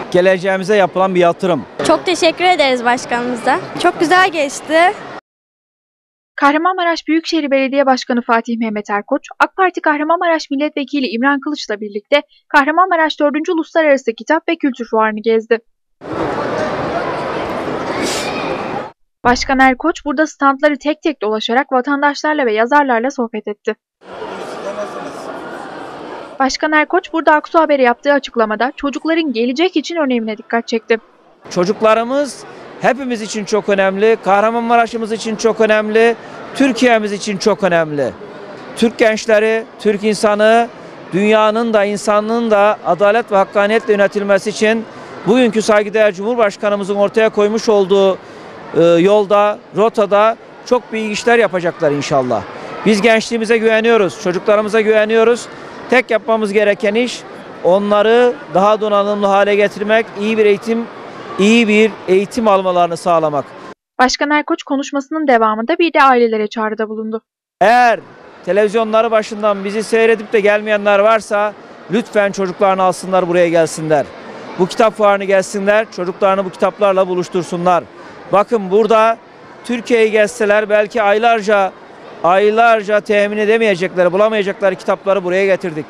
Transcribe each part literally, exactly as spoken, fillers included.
geleceğimize yapılan bir yatırım. Çok teşekkür ederiz başkanımıza. Çok güzel geçti. Kahramanmaraş Büyükşehir Belediye Başkanı Fatih Mehmet Erkoç, AK Parti Kahramanmaraş Milletvekili İmran Kılıç'la birlikte Kahramanmaraş dördüncü Uluslararası Kitap ve Kültür Fuarı'nı gezdi. Başkan Erkoç burada standları tek tek dolaşarak vatandaşlarla ve yazarlarla sohbet etti. Başkan Erkoç burada Aksu Haber'e yaptığı açıklamada çocukların gelecek için önemine dikkat çekti. Çocuklarımız hepimiz için çok önemli, Kahramanmaraş'ımız için çok önemli, Türkiye'miz için çok önemli. Türk gençleri, Türk insanı, dünyanın da insanlığın da adalet ve hakkaniyetle yönetilmesi için bugünkü saygıdeğer Cumhurbaşkanımızın ortaya koymuş olduğu e, yolda, rotada çok büyük işler yapacaklar inşallah. Biz gençliğimize güveniyoruz, çocuklarımıza güveniyoruz. Tek yapmamız gereken iş onları daha donanımlı hale getirmek, iyi bir eğitim, iyi bir eğitim almalarını sağlamak. Başkan Erkoç konuşmasının devamında bir de ailelere çağrıda bulundu. Eğer televizyonları başından bizi seyredip de gelmeyenler varsa lütfen çocuklarını alsınlar, buraya gelsinler. Bu kitap fuarını gelsinler, çocuklarını bu kitaplarla buluştursunlar. Bakın burada Türkiye'yi gezseler belki aylarca aylarca temin edemeyecekleri, bulamayacakları kitapları buraya getirdik.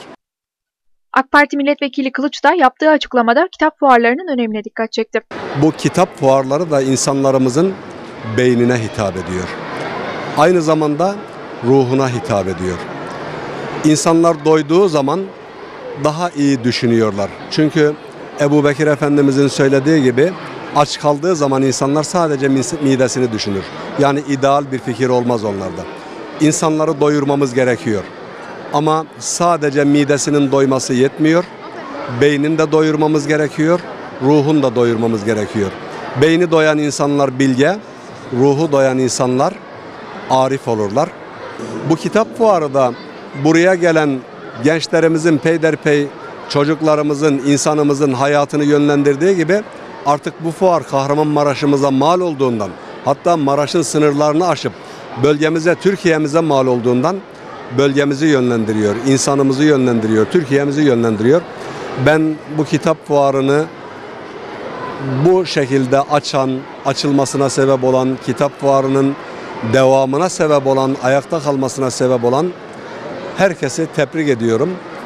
AK Parti Milletvekili Kılıç da yaptığı açıklamada kitap fuarlarının önemine dikkat çekti. Bu kitap fuarları da insanlarımızın beynine hitap ediyor. Aynı zamanda ruhuna hitap ediyor. İnsanlar doyduğu zaman daha iyi düşünüyorlar. Çünkü Ebu Bekir Efendimizin söylediği gibi aç kaldığı zaman insanlar sadece midesini düşünür. Yani ideal bir fikir olmaz onlarda. İnsanları doyurmamız gerekiyor. Ama sadece midesinin doyması yetmiyor. Beynini de doyurmamız gerekiyor. Ruhunu da doyurmamız gerekiyor. Beyni doyan insanlar bilge, ruhu doyan insanlar arif olurlar. Bu kitap fuarı da buraya gelen gençlerimizin peyderpey çocuklarımızın, insanımızın hayatını yönlendirdiği gibi artık bu fuar Kahramanmaraş'ımıza mal olduğundan, hatta Maraş'ın sınırlarını aşıp bölgemize, Türkiye'mize mal olduğundan bölgemizi yönlendiriyor, insanımızı yönlendiriyor, Türkiye'mizi yönlendiriyor. Ben bu kitap fuarını bu şekilde açan, açılmasına sebep olan, kitap fuarının devamına sebep olan, ayakta kalmasına sebep olan herkesi tebrik ediyorum.